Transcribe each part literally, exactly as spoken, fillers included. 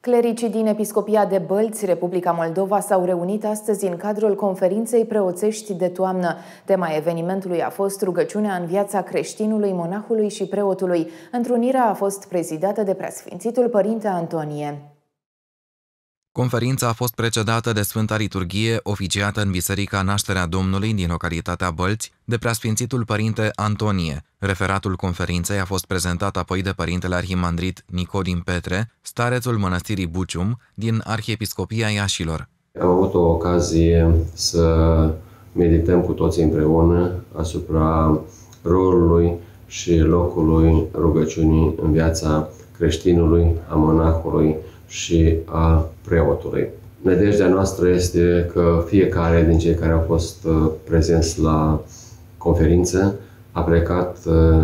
Clericii din Episcopia de Bălți, Republica Moldova, s-au reunit astăzi în cadrul conferinței preoțești de toamnă. Tema evenimentului a fost rugăciunea în viața creștinului, monahului și preotului. Întrunirea a fost prezidată de preasfințitul Părinte Antonie. Conferința a fost precedată de Sfânta Liturghie, oficiată în Biserica Nașterea Domnului din localitatea Bălți, de preasfințitul Părinte Antonie. Referatul conferinței a fost prezentat apoi de Părintele Arhimandrit Nicodim Petre, starețul Mănăstirii Bucium, din Arhiepiscopia Iașilor. Am avut o ocazie să medităm cu toții împreună asupra rolului și locului rugăciunii în viața creștinului, a monahului și a preotului. Nădejdea noastră este că fiecare din cei care au fost prezenți la conferință a plecat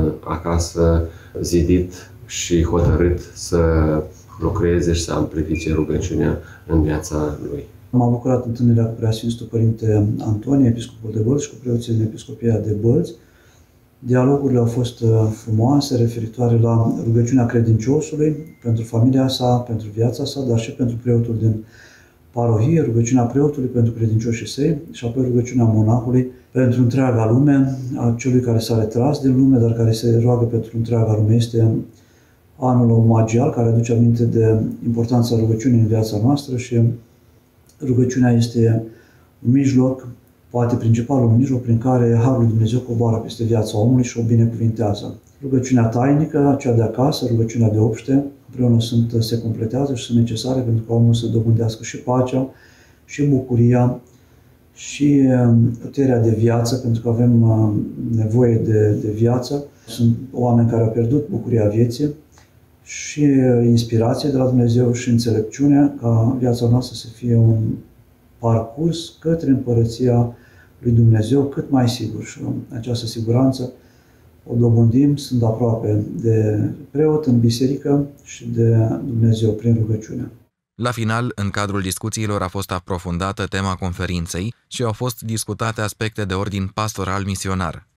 acasă zidit și hotărât să lucreze și să amplifice rugăciunea în viața lui. M-a bucurat întâlnirea cu preasfințitul Părinte Antonie, episcopul de Bălți, și cu preoții din Episcopia de Bălți. Dialogurile au fost frumoase, referitoare la rugăciunea credinciosului, pentru familia sa, pentru viața sa, dar și pentru preotul din parohie, rugăciunea preotului pentru credincioșii săi și apoi rugăciunea monahului pentru întreaga lume, a celui care s-a retras din lume, dar care se roagă pentru întreaga lume. Este anul omagial, care aduce aminte de importanța rugăciunii în viața noastră și rugăciunea este un mijloc, poate principalul mijloc prin care Harul lui Dumnezeu coboară peste viața omului și o binecuvintează. Rugăciunea tainică, cea de acasă, rugăciunea de obște, împreună sunt, se completează și sunt necesare pentru ca omul să dobândească și pacea, și bucuria, și puterea de viață, pentru că avem nevoie de, de viață. Sunt oameni care au pierdut bucuria vieții și inspirație de la Dumnezeu și înțelepciune ca viața noastră să fie un parcurs către împărăția lui Dumnezeu cât mai sigur. Și această siguranță o dobândim stând aproape de preot în biserică și de Dumnezeu prin rugăciune. La final, în cadrul discuțiilor a fost aprofundată tema conferinței și au fost discutate aspecte de ordin pastoral misionar.